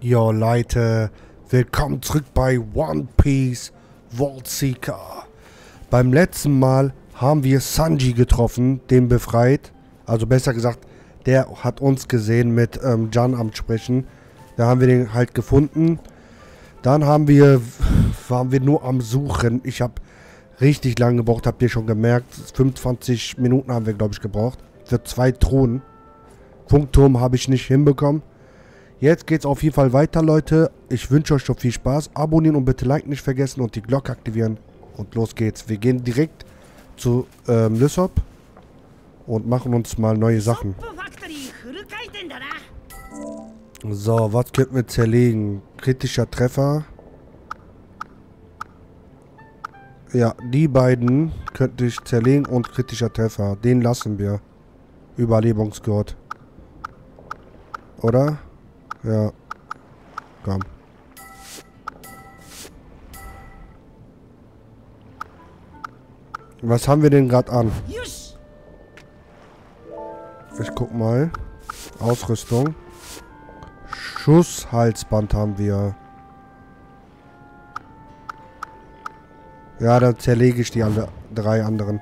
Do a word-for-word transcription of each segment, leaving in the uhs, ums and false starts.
Jo Leute, willkommen zurück bei One Piece World Seeker. Beim letzten Mal haben wir Sanji getroffen, den befreit. Also besser gesagt, der hat uns gesehen mit ähm, Jan am Sprechen. Da haben wir den halt gefunden. Dann haben wir, waren wir nur am Suchen. Ich habe richtig lange gebraucht, habt ihr schon gemerkt. fünfundzwanzig Minuten haben wir, glaube ich, gebraucht. Für zwei Thronen. Funkturm habe ich nicht hinbekommen. Jetzt geht's auf jeden Fall weiter, Leute. Ich wünsche euch schon viel Spaß. Abonnieren und bitte Like nicht vergessen und die Glocke aktivieren. Und los geht's. Wir gehen direkt zu ähm, Lysop und machen uns mal neue Sachen. So, was könnten wir zerlegen? Kritischer Treffer. Ja, die beiden könnte ich zerlegen und kritischer Treffer. Den lassen wir. Überlebensgurt. Oder? Ja. Komm. Was haben wir denn gerade an? Ich guck mal. Ausrüstung. Schusshalsband haben wir. Ja, dann zerlege ich die alle, drei anderen.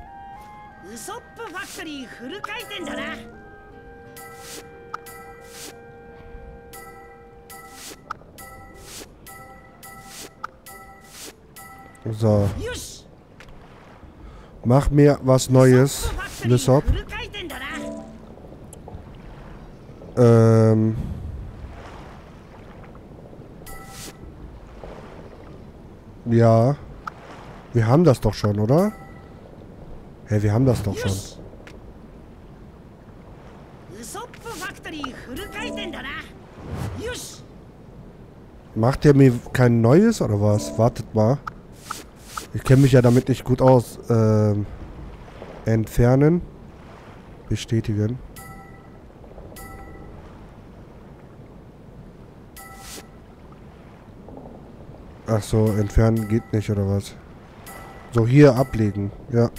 So. Mach mir was Neues, Lysop. Ähm. Ja. Wir haben das doch schon, oder? Hä, hey, wir haben das doch schon. Macht der mir kein neues oder was? Wartet mal. Ich kenne mich ja damit nicht gut aus. Ähm, entfernen. Bestätigen. Ach so, entfernen geht nicht oder was? So, hier ablegen. Ja.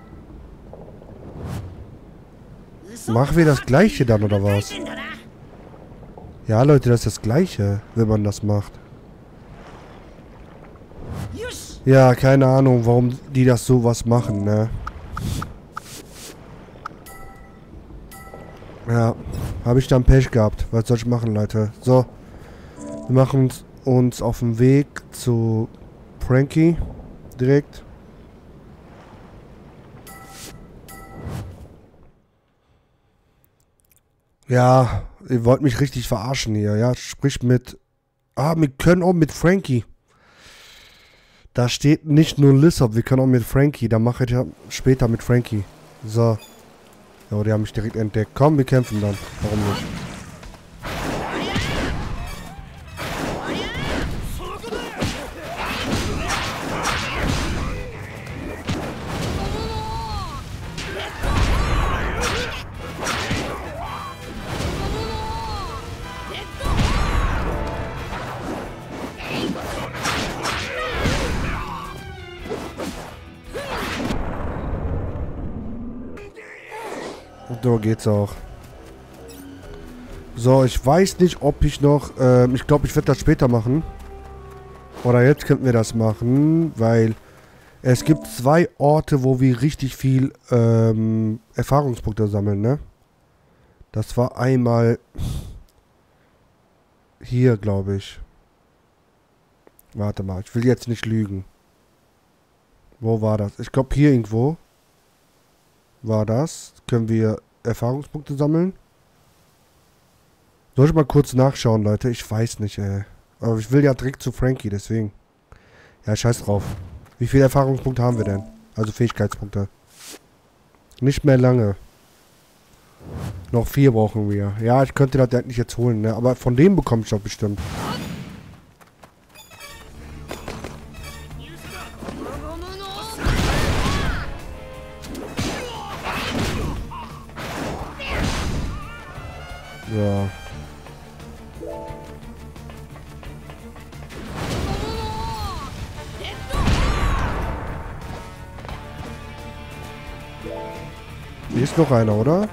Machen wir das gleiche dann oder was? Ja, Leute, das ist das gleiche, wenn man das macht. Ja, keine Ahnung, warum die das sowas machen, ne? Ja, habe ich dann Pech gehabt. Was soll ich machen, Leute? So, wir machen uns auf den Weg zu Frankie direkt. Ja, ihr wollt mich richtig verarschen hier, ja? Sprich mit... Ah, wir können auch mit Frankie. Da steht nicht nur Lysop, wir können auch mit Frankie. Da mache ich ja später mit Frankie. So. Ja, die haben mich direkt entdeckt. Komm, wir kämpfen dann. Warum nicht? So geht's auch. So, ich weiß nicht, ob ich noch... Ähm, ich glaube, ich werde das später machen. Oder jetzt könnten wir das machen, weil es gibt zwei Orte, wo wir richtig viel ähm, Erfahrungspunkte sammeln, ne? Das war einmal hier, glaube ich. Warte mal, ich will jetzt nicht lügen. Wo war das? Ich glaube, hier irgendwo war das. Können wir Erfahrungspunkte sammeln? Soll ich mal kurz nachschauen, Leute? Ich weiß nicht, ey. Aber ich will ja direkt zu Frankie, deswegen. Ja, scheiß drauf. Wie viele Erfahrungspunkte haben wir denn? Also Fähigkeitspunkte. Nicht mehr lange. Noch vier brauchen wir. Ja, ich könnte das nicht jetzt holen, ne? Aber von dem bekomme ich doch bestimmt. Ja. Hier ist noch einer, oder?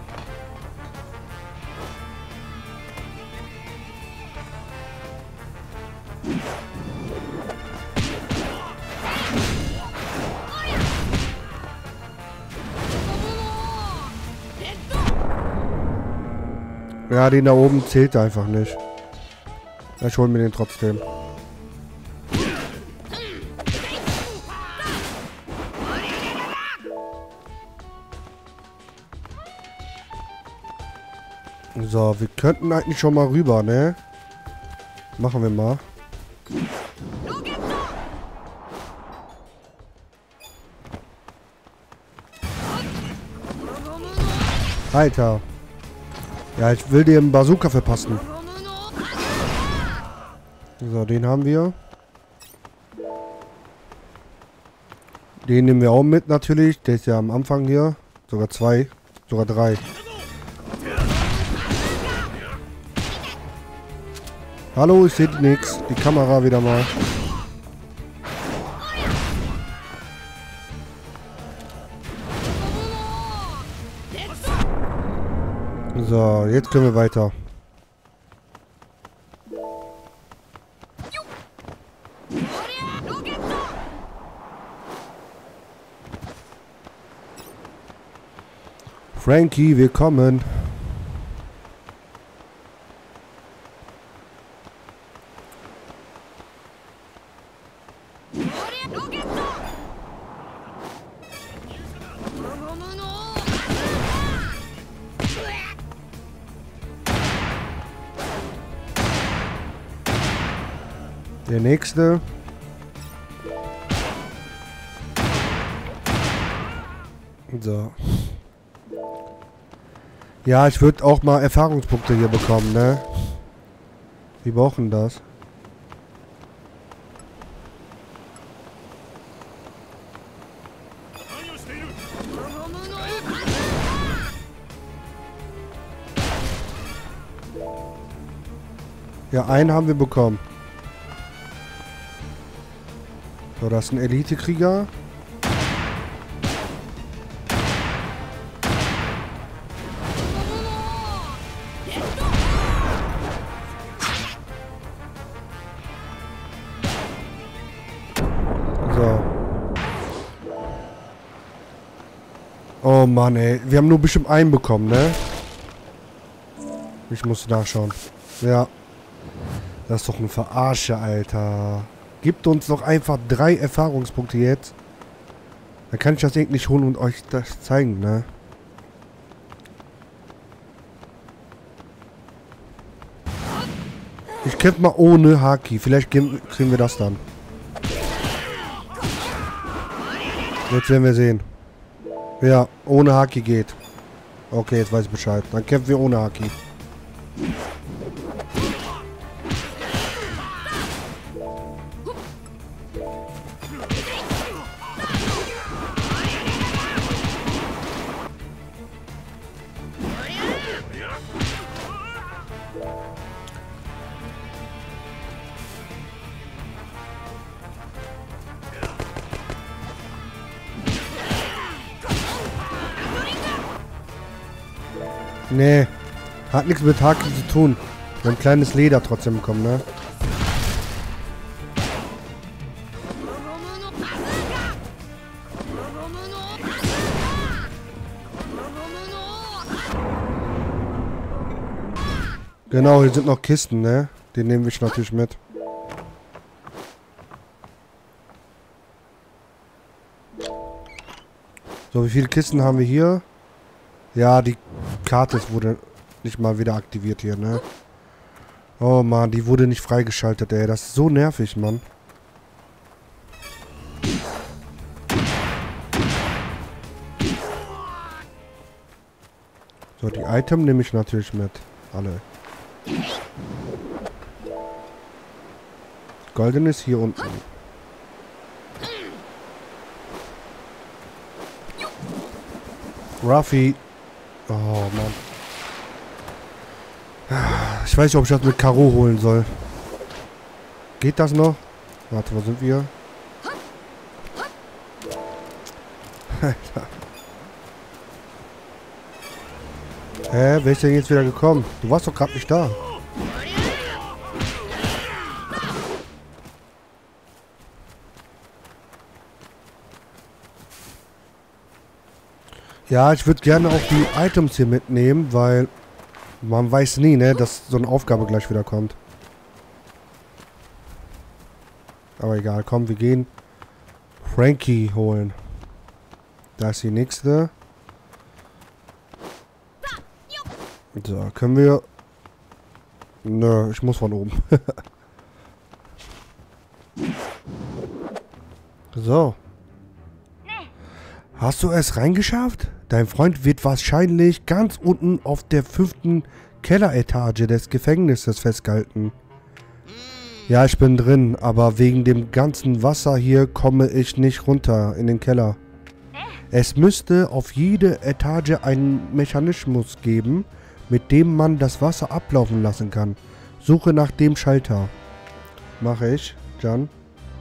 Ja, den da oben zählt einfach nicht. Ich hol mir den trotzdem. So, wir könnten eigentlich schon mal rüber, ne? Machen wir mal. Alter. Ja, ich will dir einen Bazooka verpassen. So, den haben wir. Den nehmen wir auch mit natürlich. Der ist ja am Anfang hier. Sogar zwei. Sogar drei. Hallo, ich sehe nichts. Die Kamera wieder mal. So, jetzt können wir weiter. Frankie, willkommen. Der nächste. So. Ja, ich würde auch mal Erfahrungspunkte hier bekommen, ne? Wir brauchen das. Ja, einen haben wir bekommen. So, das ist ein Elite-Krieger. So. Oh Mann, ey. Wir haben nur bestimmt einen bekommen, ne? Ich muss nachschauen. Ja. Das ist doch eine Verarsche, Alter. Gibt uns doch einfach drei Erfahrungspunkte jetzt. Dann kann ich das eigentlich holen und euch das zeigen, ne? Ich kämpfe mal ohne Haki. Vielleicht kriegen wir das dann. Jetzt werden wir sehen. Ja, ohne Haki geht. Okay, jetzt weiß ich Bescheid. Dann kämpfen wir ohne Haki. Nee, hat nichts mit Haki zu tun. Wir haben ein kleines Leder trotzdem bekommen, ne? Genau, hier sind noch Kisten, ne? Den nehmen wir natürlich mit. So, wie viele Kisten haben wir hier? Ja, die Karte wurde nicht mal wieder aktiviert hier, ne? Oh Mann, die wurde nicht freigeschaltet, ey. Das ist so nervig, Mann. So, die Item nehme ich natürlich mit. Alle. Golden ist hier unten. Ruffy. Oh, Mann. Ich weiß nicht, ob ich das mit Karo holen soll. Geht das noch? Warte, wo sind wir? Alter. Hä? Wer ist denn jetzt wieder gekommen? Du warst doch gerade nicht da. Ja, ich würde gerne auch die Items hier mitnehmen, weil man weiß nie, ne, dass so eine Aufgabe gleich wieder kommt. Aber egal, komm, wir gehen Frankie holen. Da ist die nächste. So, können wir... Nö, ich muss von oben. So. Hast du es reingeschafft? Dein Freund wird wahrscheinlich ganz unten auf der fünften Kelleretage des Gefängnisses festgehalten. Ja, ich bin drin, aber wegen dem ganzen Wasser hier komme ich nicht runter in den Keller. Es müsste auf jede Etage einen Mechanismus geben, mit dem man das Wasser ablaufen lassen kann. Suche nach dem Schalter. Mache ich, Jan.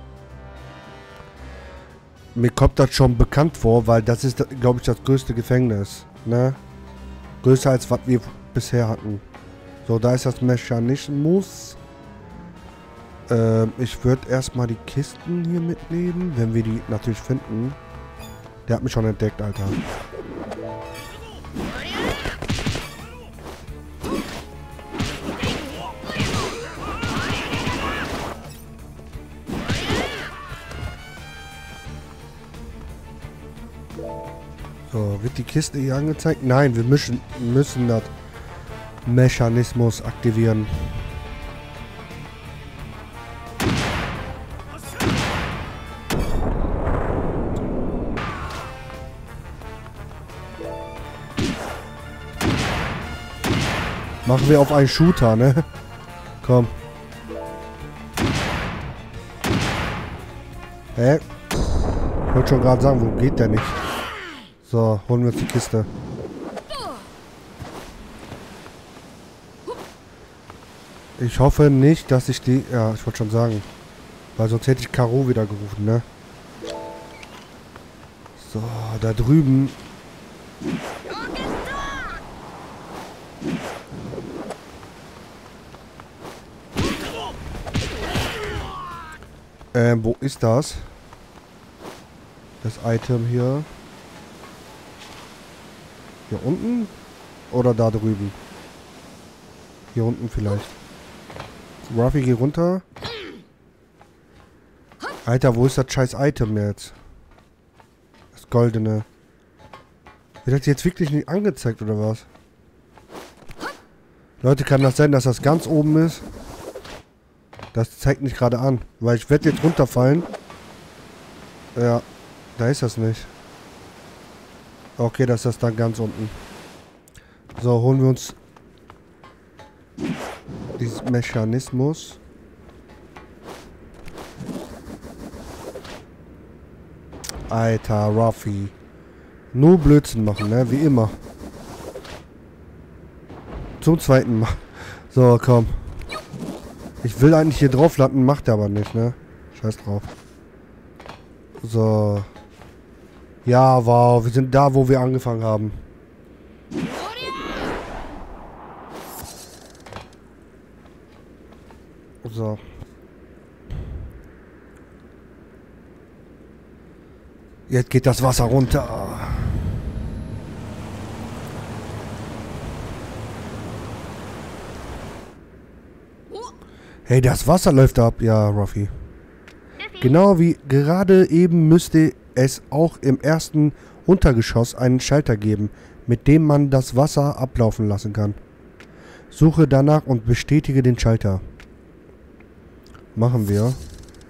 Mir kommt das schon bekannt vor, weil das ist, glaube ich, das größte Gefängnis. Ne? Größer als was wir bisher hatten. So, da ist das Mechanismus. Ähm, ich würde erstmal die Kisten hier mitnehmen, wenn wir die natürlich finden. Der hat mich schon entdeckt, Alter. So, wird die Kiste hier angezeigt? Nein, wir müssen, müssen das Mechanismus aktivieren. Machen wir auf einen Shooter, ne? Komm. Hä? Ich wollte schon gerade sagen, wo geht der nicht? So, holen wir uns die Kiste. Ich hoffe nicht, dass ich die... Ja, ich wollte schon sagen. Weil sonst hätte ich Karo wieder gerufen, ne? So, da drüben... Ähm, wo ist das? Das Item hier. Hier unten? Oder da drüben? Hier unten vielleicht. Ruffy, geh runter. Alter, wo ist das scheiß Item jetzt? Das goldene. Wird das jetzt wirklich nicht angezeigt, oder was? Leute, kann das sein, dass das ganz oben ist? Das zeigt nicht gerade an. Weil ich werde jetzt runterfallen. Ja, da ist das nicht. Okay, das ist das dann ganz unten. So, holen wir uns dieses Mechanismus. Alter, Ruffy. Nur Blödsinn machen, ne? Wie immer. Zum zweiten Mal. So, komm. Ich will eigentlich hier drauf landen, macht er aber nicht, ne? Scheiß drauf. So. Ja, wow. Wir sind da, wo wir angefangen haben. So. Jetzt geht das Wasser runter. Hey, das Wasser läuft ab. Ja, Ruffy. Genau wie gerade eben müsste es auch im ersten Untergeschoss einen Schalter geben, mit dem man das Wasser ablaufen lassen kann. Suche danach und bestätige den Schalter. Machen wir.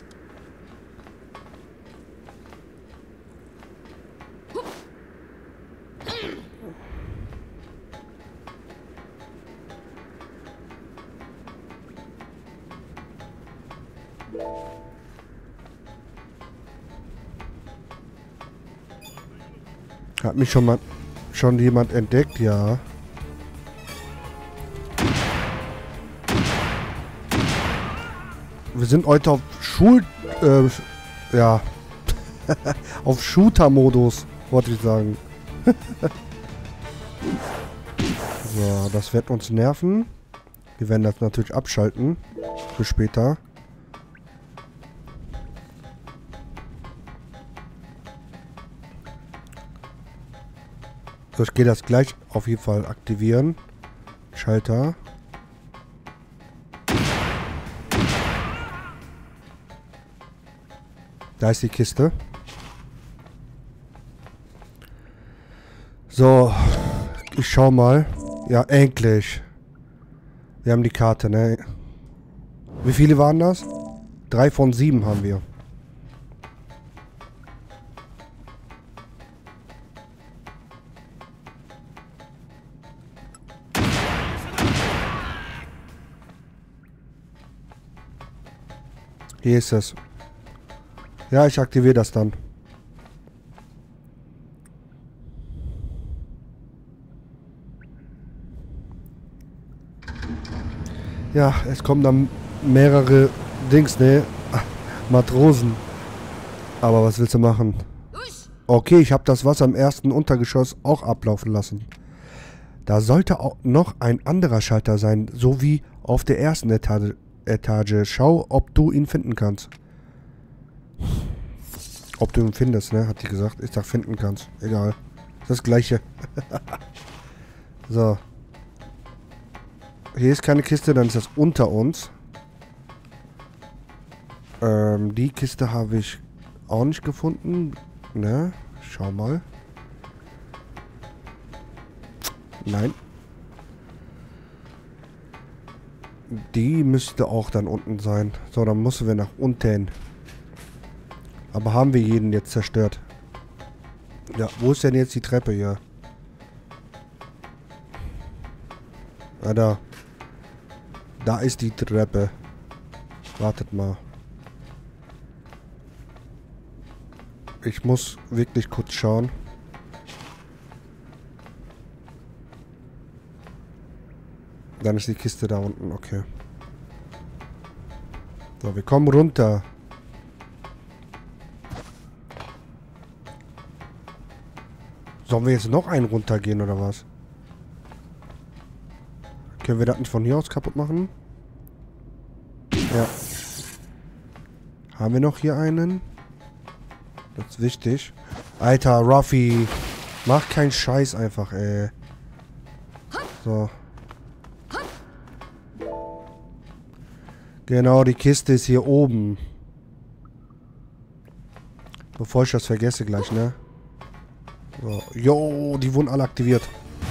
Hat mich schon mal schon jemand entdeckt, ja. Wir sind heute auf Schul... Äh, ja. Auf Shooter-Modus, wollte ich sagen. So, das wird uns nerven. Wir werden das natürlich abschalten. Für später. So, ich gehe das gleich auf jeden Fall aktivieren. Schalter. Da ist die Kiste. So, ich schau mal. Ja, endlich. Wir haben die Karte, ne? Wie viele waren das? Drei von sieben haben wir. Hier ist es. Ja, ich aktiviere das dann. Ja, es kommen dann mehrere Dings, ne? Matrosen. Aber was willst du machen? Okay, ich habe das Wasser im ersten Untergeschoss auch ablaufen lassen. Da sollte auch noch ein anderer Schalter sein, so wie auf der ersten Etage. Etage. Schau, ob du ihn finden kannst. Ob du ihn findest, ne? Hat die gesagt. Ich sag, finden kannst. Egal. Das gleiche. So. Hier ist keine Kiste, dann ist das unter uns. Ähm, die Kiste habe ich auch nicht gefunden. Ne? Schau mal. Nein. Die müsste auch dann unten sein. So, dann müssen wir nach unten. Aber haben wir jeden jetzt zerstört? Ja, wo ist denn jetzt die Treppe hier? Ah, da. Da ist die Treppe. Wartet mal. Ich muss wirklich kurz schauen. Dann ist die Kiste da unten, okay. So, wir kommen runter. Sollen wir jetzt noch einen runtergehen, oder was? Können wir das nicht von hier aus kaputt machen? Ja. Haben wir noch hier einen? Das ist wichtig. Alter, Ruffy. Mach keinen Scheiß einfach, ey. So. Genau, die Kiste ist hier oben. Bevor ich das vergesse gleich, ne? So. Jo, die wurden alle aktiviert.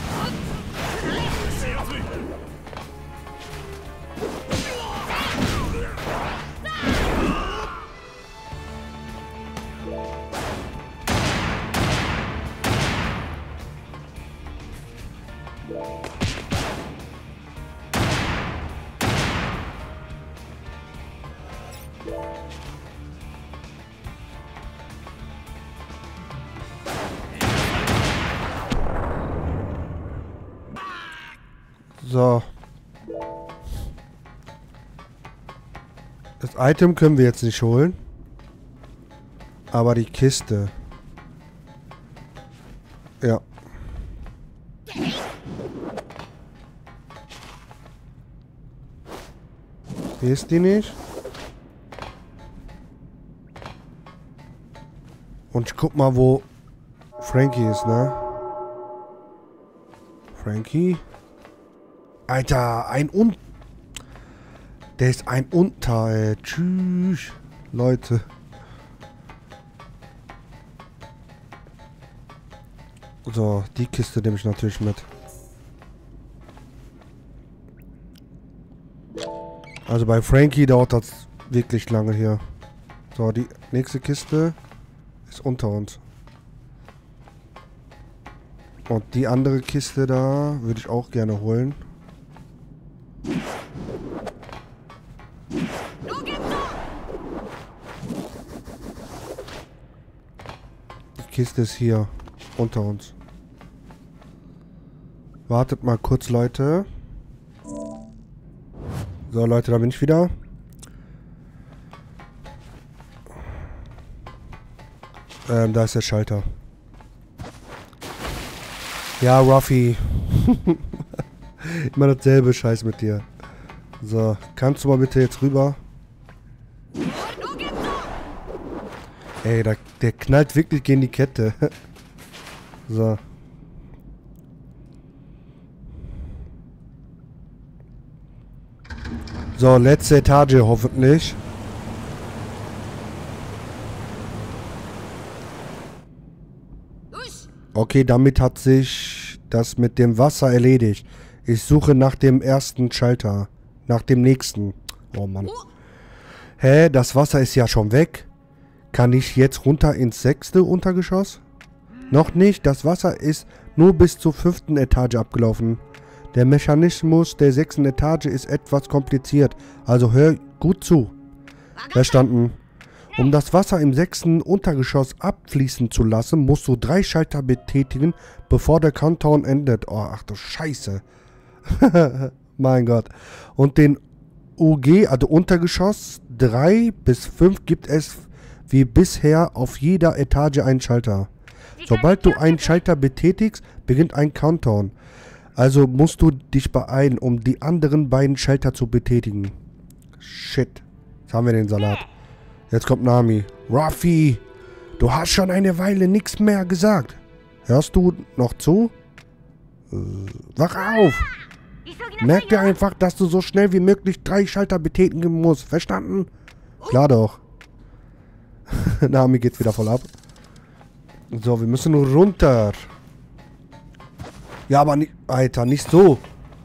So. Das Item können wir jetzt nicht holen. Aber die Kiste. Ja. Hier ist die nicht. Und ich guck mal, wo Frankie ist, ne? Frankie? Alter, ein Un... Der ist ein Unter, ey. Tschüss. Leute. So, die Kiste nehme ich natürlich mit. Also bei Frankie dauert das wirklich lange hier. So, die nächste Kiste ist unter uns. Und die andere Kiste da würde ich auch gerne holen. Die Kiste ist hier unter uns. Wartet mal kurz, Leute. So, Leute, da bin ich wieder. Ähm, da ist der Schalter. Ja, Ruffy. Immer dasselbe Scheiß mit dir. So, kannst du mal bitte jetzt rüber? Ey, da, der knallt wirklich gegen die Kette. So. So, letzte Etage hoffentlich. Okay, damit hat sich das mit dem Wasser erledigt. Ich suche nach dem ersten Schalter. Nach dem nächsten. Oh Mann. Hä, das Wasser ist ja schon weg. Kann ich jetzt runter ins sechste Untergeschoss? Noch nicht. Das Wasser ist nur bis zur fünften Etage abgelaufen. Der Mechanismus der sechsten Etage ist etwas kompliziert. Also hör gut zu. Verstanden. Um das Wasser im sechsten Untergeschoss abfließen zu lassen, musst du drei Schalter betätigen, bevor der Countdown endet. Oh, ach du Scheiße. Mein Gott. Und den U G, also Untergeschoss drei bis fünf, gibt es wie bisher auf jeder Etage einen Schalter. Sobald du einen Schalter betätigst, beginnt ein Countdown. Also musst du dich beeilen, um die anderen beiden Schalter zu betätigen. Shit. Jetzt haben wir den Salat. Jetzt kommt Nami. Ruffy, du hast schon eine Weile nichts mehr gesagt. Hörst du noch zu? Äh, wach auf! Merk dir einfach, dass du so schnell wie möglich drei Schalter betätigen musst. Verstanden? Klar doch. Nami geht wieder voll ab. So, wir müssen nur runter. Ja, aber nicht... Alter, nicht so.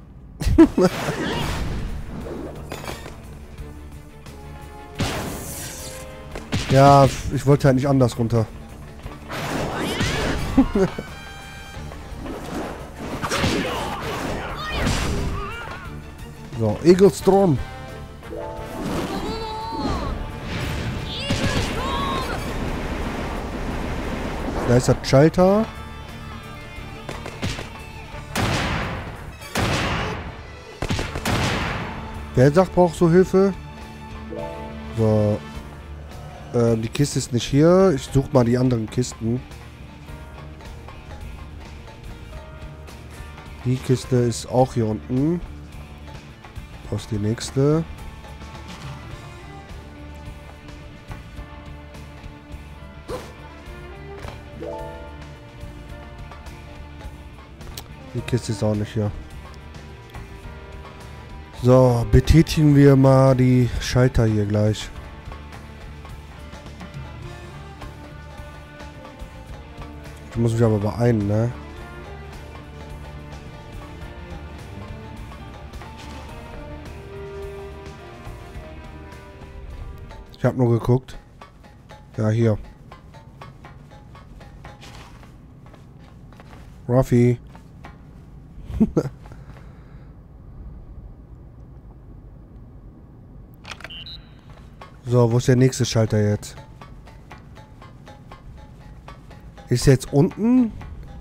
Ja, ich wollte halt nicht anders runter. So, Eaglestorm. Da ist der Schalter. Wer sagt, braucht so Hilfe? So. Ähm, die Kiste ist nicht hier. Ich suche mal die anderen Kisten. Die Kiste ist auch hier unten. Was ist die nächste? Die Kiste ist auch nicht hier. So, betätigen wir mal die Schalter hier gleich. Ich muss mich aber beeilen, ne? Ich habe nur geguckt. Ja, hier. Ruffy. So, wo ist der nächste Schalter jetzt? Ist jetzt unten?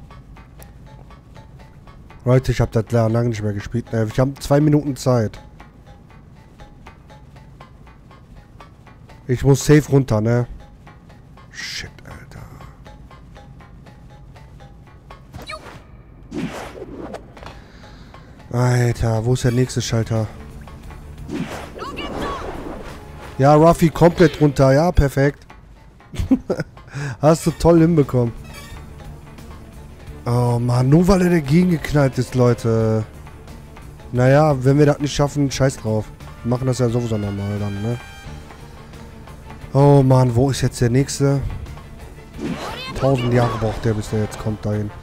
Leute, ich habe das lange nicht mehr gespielt. Ich habe zwei Minuten Zeit. Ich muss safe runter, ne? Shit, Alter. Alter, wo ist der nächste Schalter? Ja, Ruffy komplett runter. Ja, perfekt. Hast du toll hinbekommen. Oh Mann, nur weil er dagegen geknallt ist, Leute. Naja, wenn wir das nicht schaffen, scheiß drauf. Wir machen das ja sowieso normal dann, ne? Oh Mann, wo ist jetzt der nächste? Tausend Jahre braucht der, bis der jetzt kommt dahin.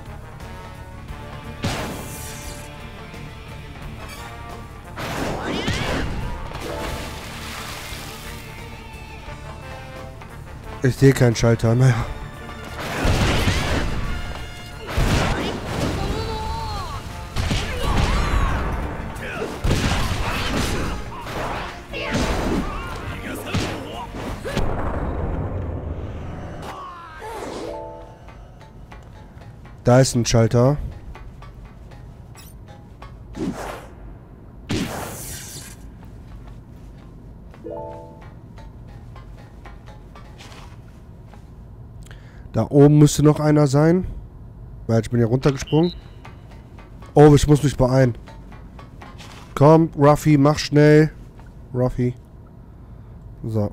Ich sehe keinen Schalter mehr. Da ist ein Schalter. Da oben müsste noch einer sein. Weil ich bin hier runtergesprungen. Oh, ich muss mich beeilen. Komm, Ruffy, mach schnell. Ruffy. So.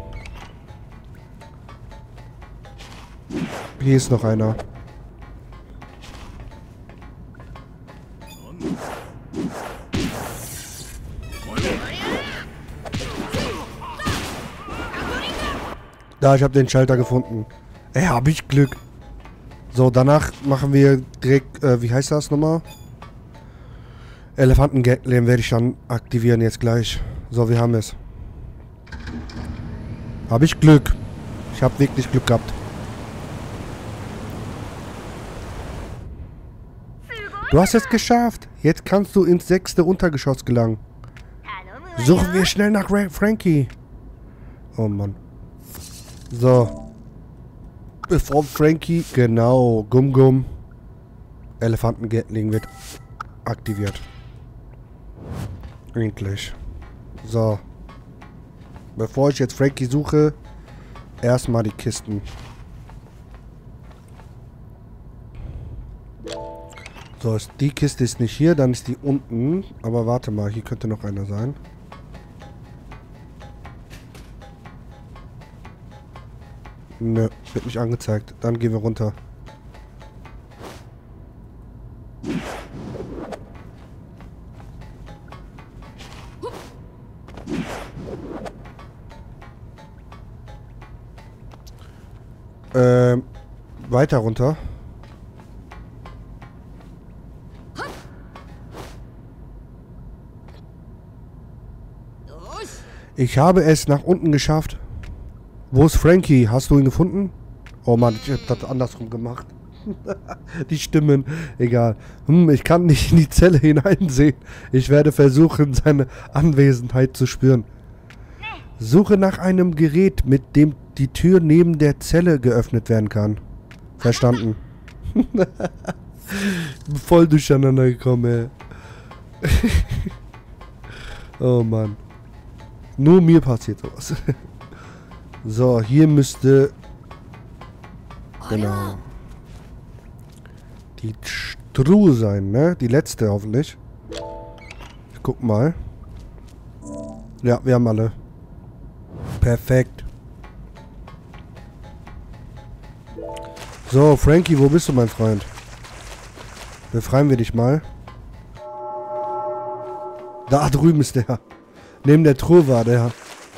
Hier ist noch einer. Da, ich habe den Schalter gefunden. Ey, habe ich Glück. So, danach machen wir direkt, äh, wie heißt das nochmal? Elefanten-Gatling werde ich dann aktivieren jetzt gleich. So, wir haben es. Habe ich Glück. Ich habe wirklich Glück gehabt. Du hast es geschafft. Jetzt kannst du ins sechste Untergeschoss gelangen. Suchen wir schnell nach Ra Frankie. Oh Mann. So. Bevor Frankie, genau, Gum Gum, Elefanten-Gatling wird aktiviert. Endlich. So. Bevor ich jetzt Frankie suche, erstmal die Kisten. So, ist die Kiste ist nicht hier, dann ist die unten. Aber warte mal, hier könnte noch einer sein. Nö, wird nicht angezeigt. Dann gehen wir runter. Ähm, weiter runter. Ich habe es nach unten geschafft. Wo ist Frankie? Hast du ihn gefunden? Oh Mann, ich hab das andersrum gemacht. Die Stimmen. Egal. Hm, ich kann nicht in die Zelle hineinsehen. Ich werde versuchen, seine Anwesenheit zu spüren. Suche nach einem Gerät, mit dem die Tür neben der Zelle geöffnet werden kann. Verstanden. Voll durcheinander gekommen, ey. Oh Mann. Nur mir passiert sowas. So, hier müsste... Genau. Die Truhe sein, ne? Die letzte hoffentlich. Ich guck mal. Ja, wir haben alle. Perfekt. So, Frankie, wo bist du, mein Freund? Befreien wir dich mal. Da drüben ist der. Neben der Truhe war der.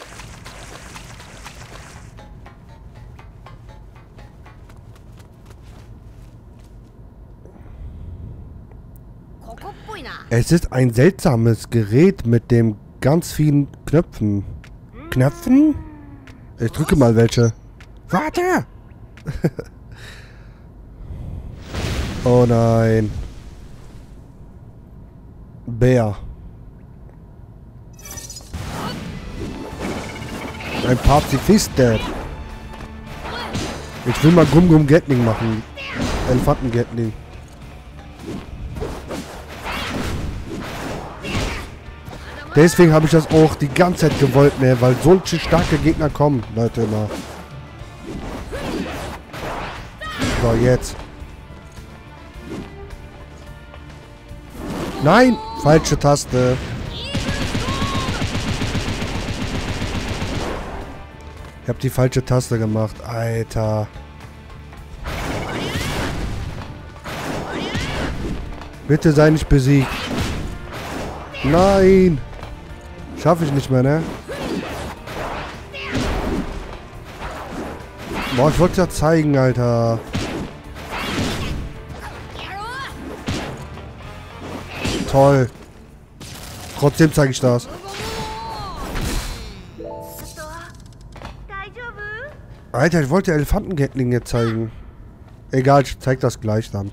Es ist ein seltsames Gerät mit dem ganz vielen Knöpfen. Knöpfen? Ich drücke mal welche. Warte! Oh nein. Bär. Ein Pazifist, Dad. Ich will mal Gum Gum Gatling machen. Elefanten Gatling. Deswegen habe ich das auch die ganze Zeit gewollt, ne, weil solche starke Gegner kommen, Leute, immer. So, jetzt. Nein! Falsche Taste. Ich habe die falsche Taste gemacht. Alter. Bitte sei nicht besiegt. Nein! Schaffe ich nicht mehr, ne? Boah, ich wollte es ja zeigen, Alter. Toll. Trotzdem zeige ich das. Alter, ich wollte Elefanten-Gatling jetzt zeigen. Egal, ich zeig das gleich dann.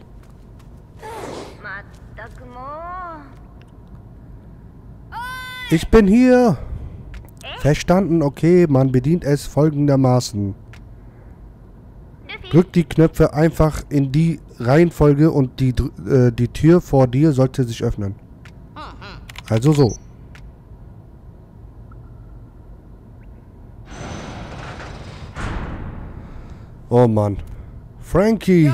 Ich bin hier. Verstanden, okay, man bedient es folgendermaßen. Drück die Knöpfe einfach in die Reihenfolge und die, äh, die Tür vor dir sollte sich öffnen. Also so. Oh Mann. Frankie.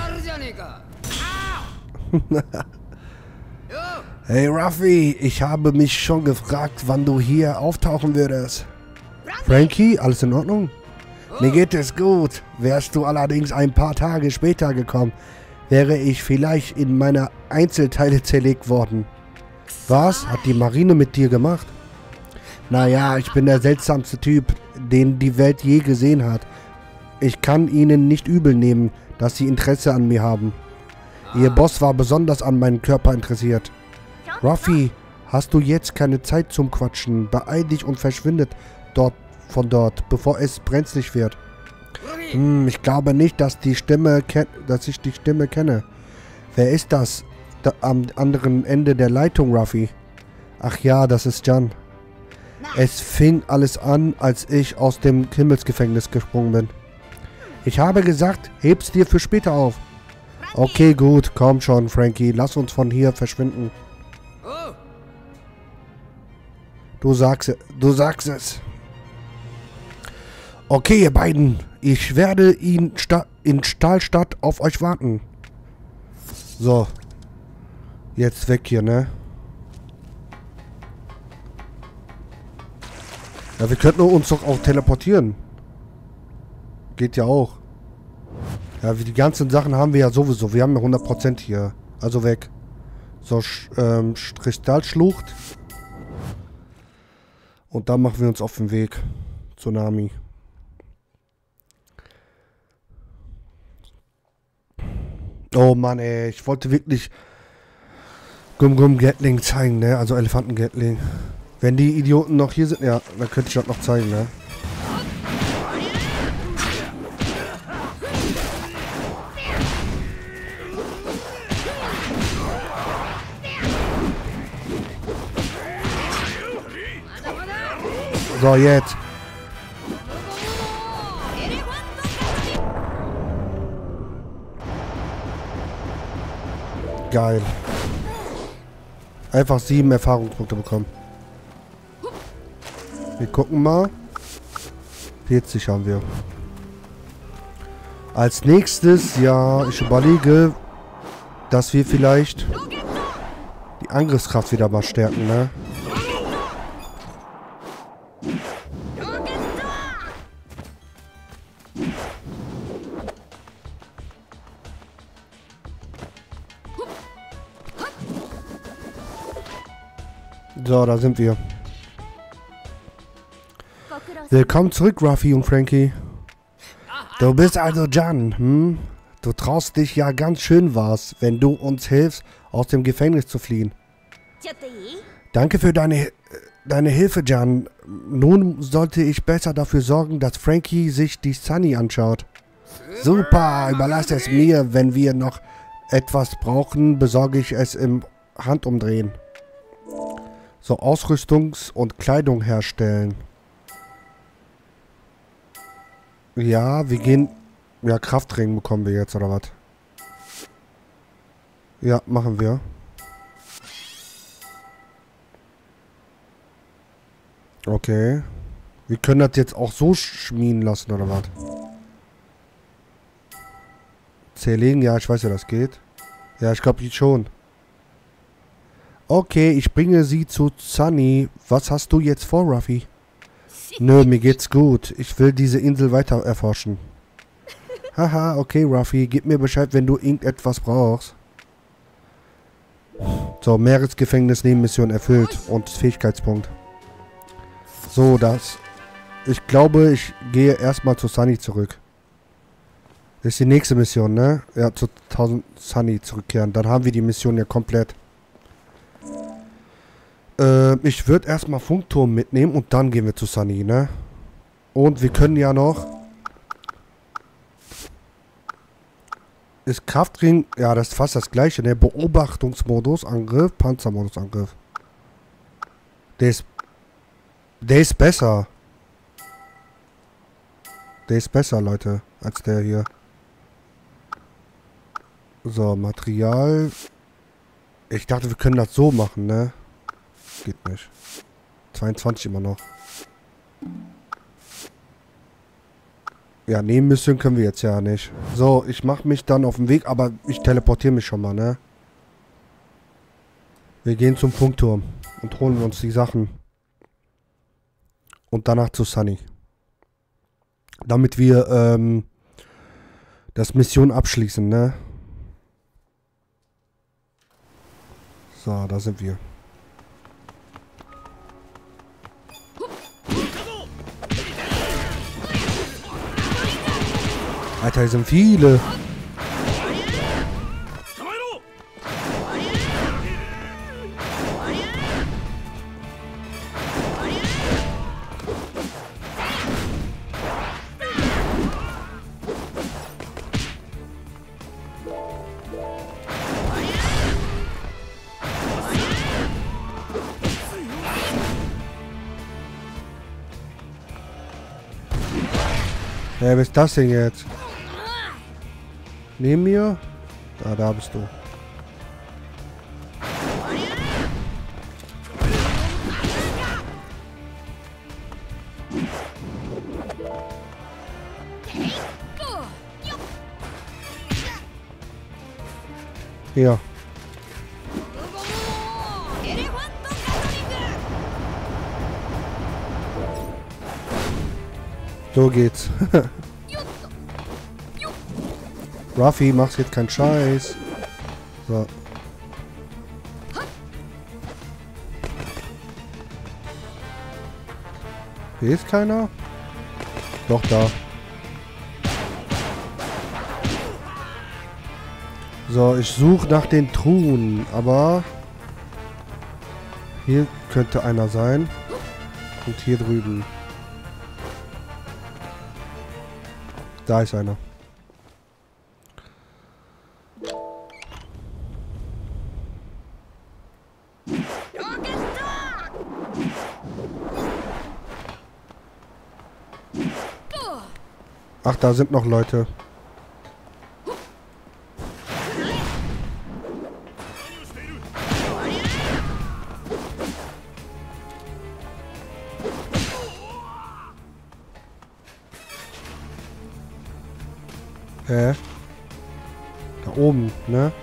Hey Ruffy, ich habe mich schon gefragt, wann du hier auftauchen würdest. Frankie, alles in Ordnung? Mir geht es gut. Wärst du allerdings ein paar Tage später gekommen, wäre ich vielleicht in meine Einzelteile zerlegt worden. Was hat die Marine mit dir gemacht? Naja, ich bin der seltsamste Typ, den die Welt je gesehen hat. Ich kann ihnen nicht übel nehmen, dass sie Interesse an mir haben. Ihr Boss war besonders an meinem Körper interessiert. Ruffy, hast du jetzt keine Zeit zum Quatschen? Beeil dich und verschwindet dort von dort, bevor es brenzlig wird. Hm, ich glaube nicht, dass die Stimme dass ich die Stimme kenne. Wer ist das? Da, am anderen Ende der Leitung, Ruffy. Ach ja, das ist Jan. Es fing alles an, als ich aus dem Himmelsgefängnis gesprungen bin. Ich habe gesagt, heb's dir für später auf. Okay, gut, komm schon, Frankie. Lass uns von hier verschwinden. Du sagst, du sagst es. Okay, ihr beiden. Ich werde ihn sta in Stahlstadt auf euch warten. So. Jetzt weg hier, ne? Ja, wir könnten uns doch auch teleportieren. Geht ja auch. Ja, die ganzen Sachen haben wir ja sowieso. Wir haben ja hundert Prozent hier. Also weg. So, ähm, Kristallschlucht. Und dann machen wir uns auf den Weg. Tsunami. Oh Mann, ey. Ich wollte wirklich Gum Gum Gatling zeigen, ne? Also Elefanten Gatling. Wenn die Idioten noch hier sind, ja, dann könnte ich das noch zeigen, ne? So, jetzt. Geil. Einfach sieben Erfahrungspunkte bekommen. Wir gucken mal. vierzig haben wir. Als nächstes, ja, ich überlege, dass wir vielleicht die Angriffskraft wieder mal stärken, ne? So, da sind wir. Willkommen zurück, Ruffy und Frankie. Du bist also Jan, hm? Du traust dich ja ganz schön was, wenn du uns hilfst, aus dem Gefängnis zu fliehen. Danke für deine, deine Hilfe, Jan. Nun sollte ich besser dafür sorgen, dass Frankie sich die Sunny anschaut. Super, überlass es mir. Wenn wir noch etwas brauchen, besorge ich es im Handumdrehen. So, Ausrüstungs- und Kleidung herstellen. Ja, wir gehen... Ja, Kraftring bekommen wir jetzt, oder was? Ja, machen wir. Okay. Wir können das jetzt auch so schmieden lassen, oder was? Zerlegen, ja, ich weiß ja, das geht. Ja, ich glaube schon. Okay, ich bringe sie zu Sunny. Was hast du jetzt vor, Ruffy? Nö, mir geht's gut. Ich will diese Insel weiter erforschen. Haha, okay, Ruffy. Gib mir Bescheid, wenn du irgendetwas brauchst. So, Meeresgefängnis-Nebenmission erfüllt. Und Fähigkeitspunkt. So, das... Ich glaube, ich gehe erstmal zu Sunny zurück. Das ist die nächste Mission, ne? Ja, zu tausend Sunny zurückkehren. Dann haben wir die Mission ja komplett. Äh, ich würde erstmal Funkturm mitnehmen und dann gehen wir zu Sunny, ne? Und wir können ja noch... Ist Kraftring... Ja, das ist fast das gleiche, ne? Beobachtungsmodus, Angriff, Panzermodus, Angriff. Der ist... Der ist besser. Der ist besser, Leute, als der hier. So, Material. Ich dachte, wir können das so machen, ne? Geht nicht. zweiundzwanzig immer noch. Ja, Nebenmission können wir jetzt ja nicht. So, ich mache mich dann auf den Weg, aber ich teleportiere mich schon mal, ne? Wir gehen zum Funkturm und holen uns die Sachen. Und danach zu Sunny. Damit wir, ähm, das Mission abschließen, ne? So, da sind wir. Alter, hier sind viele. Ja, wer ist das denn jetzt? Neben mir? Ah, da bist du. Hier. So geht's. Ruffy, machst jetzt keinen Scheiß. So. Hier ist keiner? Doch, da. So, ich suche nach den Truhen, aber hier könnte einer sein. Und hier drüben. Da ist einer. Ach, da sind noch Leute. Hä? Da oben, ne?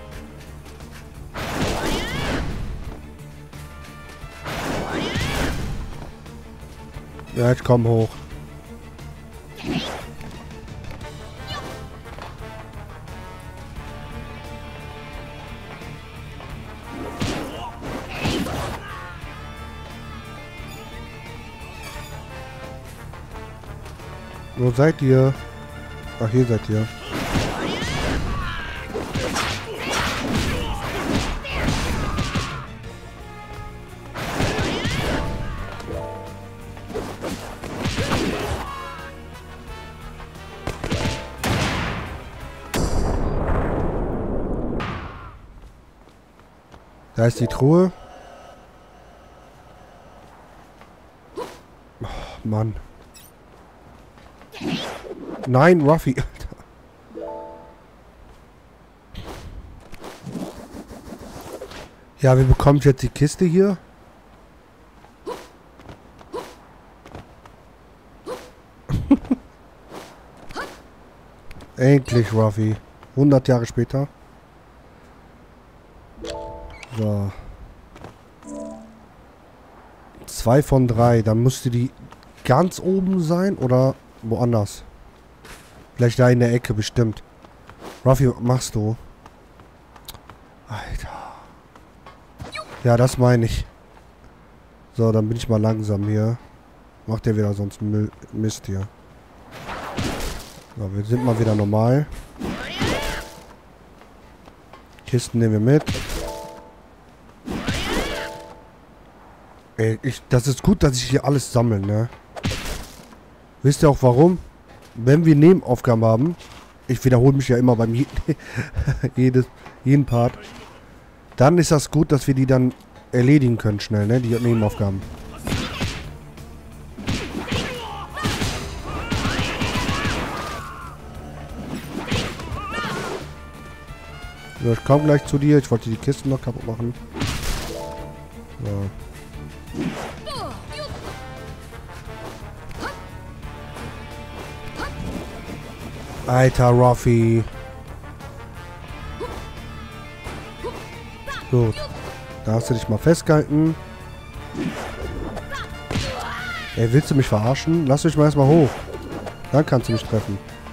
Ja, ich komm hoch. Wo seid ihr? Ach, hier seid ihr. Da ist die Truhe. Oh, Mann. Nein, Ruffy. Alter. Ja, wir bekommen jetzt die Kiste hier. Endlich, Ruffy. hundert Jahre später. So. Zwei von drei. Dann müsste die ganz oben sein oder woanders. Vielleicht da in der Ecke, bestimmt. Ruffy, was machst du? Alter. Ja, das meine ich. So, dann bin ich mal langsam hier. Macht der wieder sonst Müll, Mist hier. So, wir sind mal wieder normal. Kisten nehmen wir mit. Ey, ich, das ist gut, dass ich hier alles sammle, ne? Wisst ihr auch warum? Wenn wir Nebenaufgaben haben, ich wiederhole mich ja immer beim je jedes, jeden Part, dann ist das gut, dass wir die dann erledigen können schnell, ne? Die Nebenaufgaben. So, ich komme gleich zu dir. Ich wollte die Kisten noch kaputt machen. So. Alter, Ruffy. Gut. Da hast du dich mal festgehalten. Ey, willst du mich verarschen? Lass mich mal erstmal hoch. Dann kannst du mich treffen.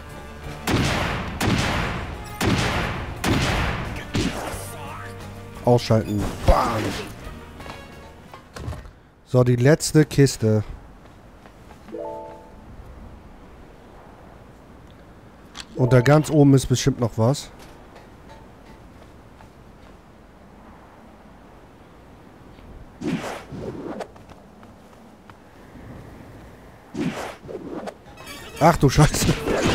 Ausschalten. Bam. So, die letzte Kiste. Und da ganz oben ist bestimmt noch was. Ach du Scheiße.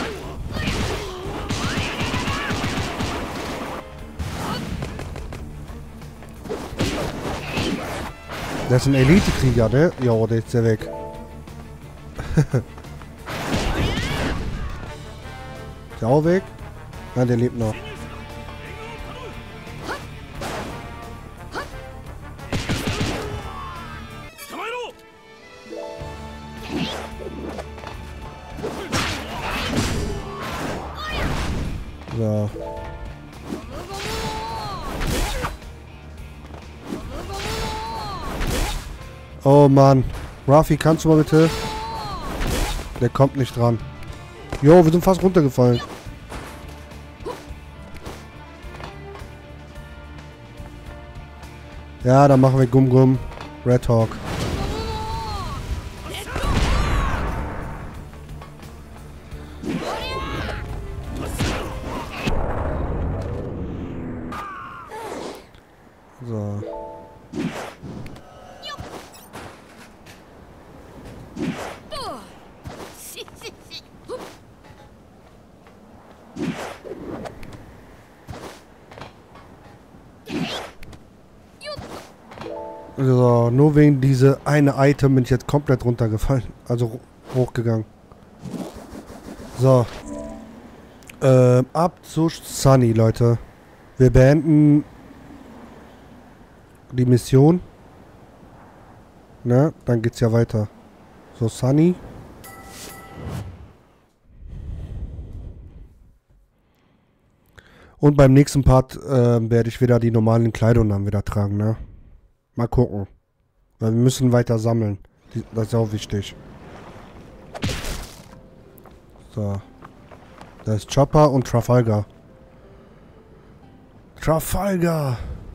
Das ist ein Elite-Krieger, ne? Ja, der ist ja weg. Ist der auch weg? Nein, der lebt noch. So. Oh Mann. Ruffy, kannst du mal bitte? Der kommt nicht dran. Jo, wir sind fast runtergefallen. Ja, dann machen wir Gum Gum. Red Hawk. So. So, nur wegen diese eine Item bin ich jetzt komplett runtergefallen. Also hochgegangen. So. Ähm, ab zu Sunny, Leute. Wir beenden die Mission. Ne? Dann geht's ja weiter. So, Sunny. Und beim nächsten Part äh, werde ich wieder die normalen Kleidung dann wieder tragen, ne? Mal gucken. Weil wir müssen weiter sammeln. Die, das ist auch wichtig. So. Da ist Chopper und Trafalgar. Trafalgar!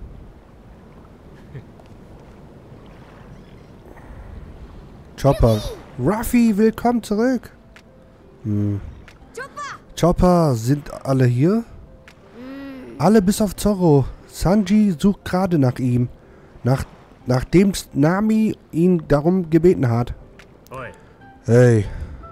Chopper. Ruffy, willkommen zurück. Hm. Chopper, sind alle hier? Alle bis auf Zorro. Sanji sucht gerade nach ihm. Nach, nachdem Nami ihn darum gebeten hat. Hey.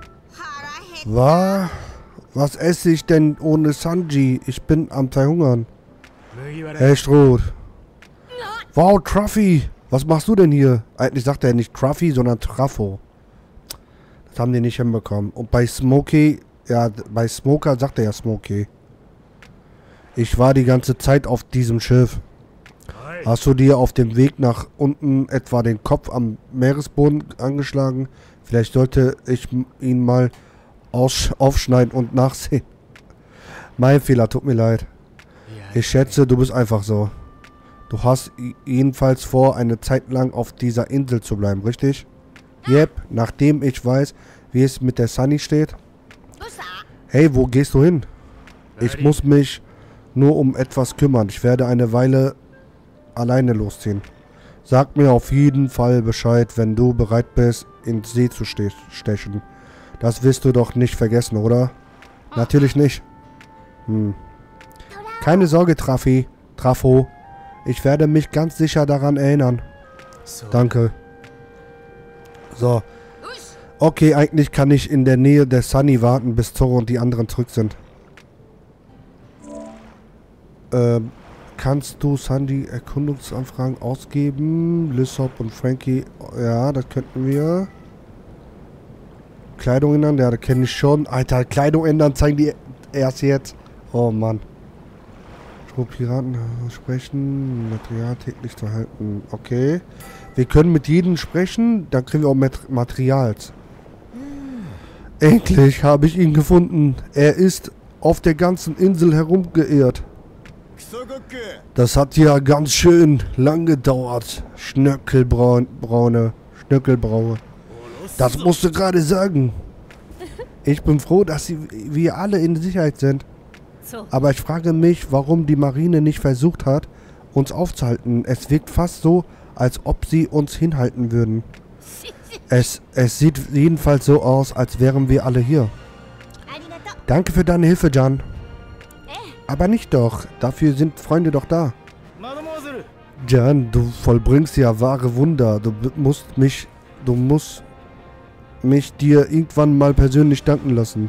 Was? Was esse ich denn ohne Sanji? Ich bin am Verhungern. Hey, Stroh. Wow, Truffy. Was machst du denn hier? Eigentlich sagt er nicht Truffy, sondern Trafo. Das haben die nicht hinbekommen. Und bei Smokey, ja, bei Smoker sagt er ja Smokey. Ich war die ganze Zeit auf diesem Schiff. Hast du dir auf dem Weg nach unten etwa den Kopf am Meeresboden angeschlagen? Vielleicht sollte ich ihn mal aufschneiden und nachsehen. Mein Fehler, tut mir leid. Ich schätze, du bist einfach so. Du hast jedenfalls vor, eine Zeit lang auf dieser Insel zu bleiben, richtig? Yep, nachdem ich weiß, wie es mit der Sunny steht. Hey, wo gehst du hin? Ich muss mich nur um etwas kümmern. Ich werde eine Weile alleine losziehen. Sag mir auf jeden Fall Bescheid, wenn du bereit bist, ins See zu ste stechen. Das wirst du doch nicht vergessen, oder? Natürlich nicht. Hm. Keine Sorge, Trafi. Trafo. Ich werde mich ganz sicher daran erinnern. Danke. So. Okay, eigentlich kann ich in der Nähe der Sunny warten, bis Zorro und die anderen zurück sind. Ähm, kannst du Sandy Erkundungsanfragen ausgeben? Lysop und Frankie. Ja, das könnten wir. Kleidung ändern? Ja, das kenne ich schon. Alter, Kleidung ändern zeigen die erst jetzt. Oh, Mann. Piraten sprechen, Material täglich zu halten. Okay. Wir können mit jedem sprechen, dann kriegen wir auch Mat Materials. Endlich habe ich ihn gefunden. Er ist auf der ganzen Insel herumgeirrt. Das hat ja ganz schön lang gedauert. Schnöckelbraune, Schnöckelbraue. Das musst du gerade sagen. Ich bin froh, dass sie, wir alle in Sicherheit sind. Aber ich frage mich, warum die Marine nicht versucht hat, uns aufzuhalten. Es wirkt fast so, als ob sie uns hinhalten würden. Es, es sieht jedenfalls so aus, als wären wir alle hier. Danke für deine Hilfe, Jan. Aber nicht doch. Dafür sind Freunde doch da. Jan, du vollbringst ja wahre Wunder. Du musst mich... Du musst mich dir irgendwann mal persönlich danken lassen.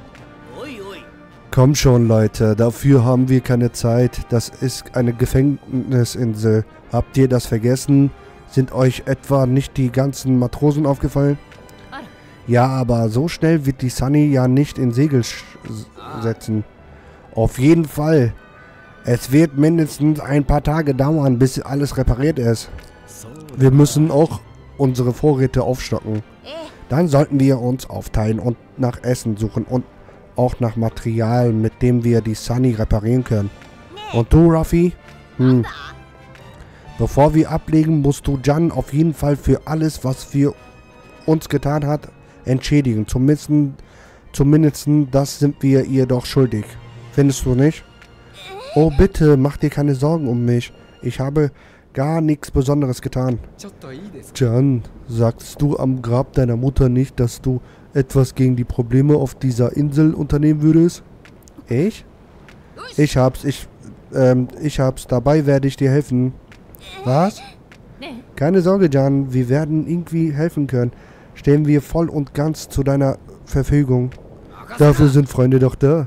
Komm schon, Leute. Dafür haben wir keine Zeit. Das ist eine Gefängnisinsel. Habt ihr das vergessen? Sind euch etwa nicht die ganzen Matrosen aufgefallen? Ja, aber so schnell wird die Sunny ja nicht in Segel setzen. Auf jeden Fall. Es wird mindestens ein paar Tage dauern, bis alles repariert ist. Wir müssen auch unsere Vorräte aufstocken. Dann sollten wir uns aufteilen und nach Essen suchen und auch nach Material, mit dem wir die Sunny reparieren können. Und du, Ruffy? Hm. Bevor wir ablegen, musst du Jan auf jeden Fall für alles, was für uns getan hat, entschädigen. Zumindest, zumindest das sind wir ihr doch schuldig. Findest du nicht? Oh, bitte, mach dir keine Sorgen um mich. Ich habe gar nichts Besonderes getan. Jan, sagst du am Grab deiner Mutter nicht, dass du etwas gegen die Probleme auf dieser Insel unternehmen würdest? Ich? Ich hab's, ich, ähm, ich hab's. Dabei werde ich dir helfen. Was? Keine Sorge, Jan, wir werden irgendwie helfen können. Stehen wir voll und ganz zu deiner Verfügung. Dafür sind Freunde doch da.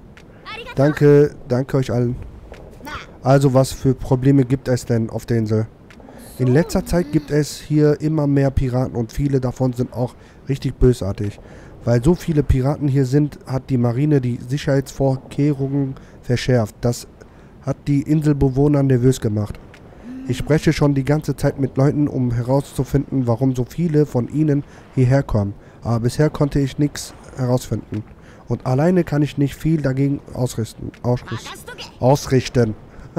Danke, danke euch allen. Also, was für Probleme gibt es denn auf der Insel? In letzter Zeit gibt es hier immer mehr Piraten und viele davon sind auch richtig bösartig. Weil so viele Piraten hier sind, hat die Marine die Sicherheitsvorkehrungen verschärft. Das hat die Inselbewohner nervös gemacht. Ich spreche schon die ganze Zeit mit Leuten, um herauszufinden, warum so viele von ihnen hierher kommen. Aber bisher konnte ich nichts herausfinden. Und alleine kann ich nicht viel dagegen ausrichten. Ausrichten. ausrichten.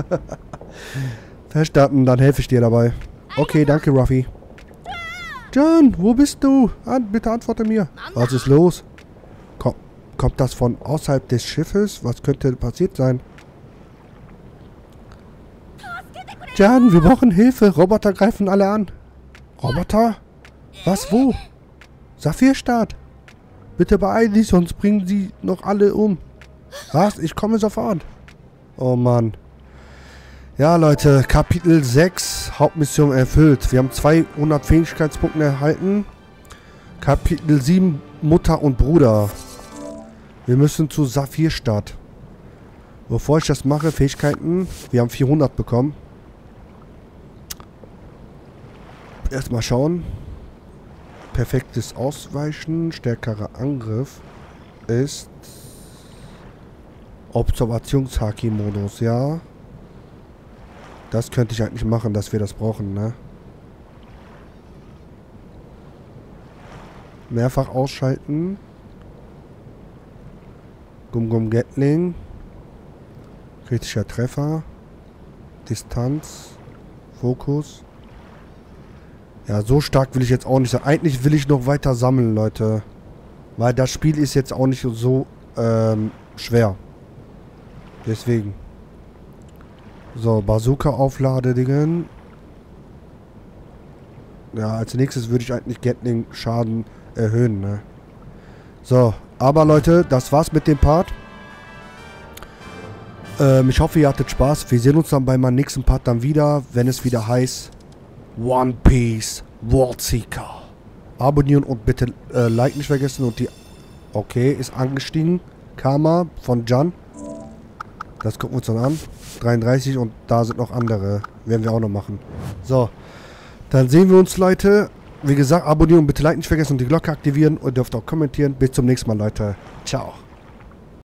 Verstanden, dann helfe ich dir dabei. Okay, danke, Ruffy. Jan, wo bist du? An, bitte antworte mir. Was ist los? Komm, kommt das von außerhalb des Schiffes? Was könnte passiert sein? Jan, wir brauchen Hilfe. Roboter greifen alle an. Roboter? Was, wo? Saphirstadt. Bitte beeil dich, sonst bringen sie noch alle um. Was? Ich komme sofort. Oh Mann. Ja, Leute, Kapitel sechs, Hauptmission erfüllt. Wir haben zweihundert Fähigkeitspunkte erhalten. Kapitel sieben, Mutter und Bruder. Wir müssen zu Saphirstadt. Bevor ich das mache, Fähigkeiten. Wir haben vierhundert bekommen. Erstmal schauen. Perfektes Ausweichen, stärkerer Angriff ist Observations-Haki-Modus, ja. Das könnte ich eigentlich machen, dass wir das brauchen, ne? Mehrfach ausschalten. Gum-Gum Gatling. Kritischer Treffer. Distanz. Fokus. Ja, so stark will ich jetzt auch nicht sein. Eigentlich will ich noch weiter sammeln, Leute. Weil das Spiel ist jetzt auch nicht so ähm, schwer. Deswegen. So, Bazooka-Aufladedingen. Ja, als nächstes würde ich eigentlich Gatling-Schaden erhöhen, ne? So, aber Leute, das war's mit dem Part. Ähm, ich hoffe, ihr hattet Spaß. Wir sehen uns dann bei meinem nächsten Part dann wieder, wenn es wieder heißt One Piece World Seeker. Abonnieren und bitte äh, Like nicht vergessen und die... Okay, ist angestiegen. Karma von Jan. Das gucken wir uns dann an. dreiunddreißig und da sind noch andere. Werden wir auch noch machen. So. Dann sehen wir uns, Leute. Wie gesagt, abonnieren und bitte Like nicht vergessen und die Glocke aktivieren. Und dürft auch kommentieren. Bis zum nächsten Mal, Leute. Ciao.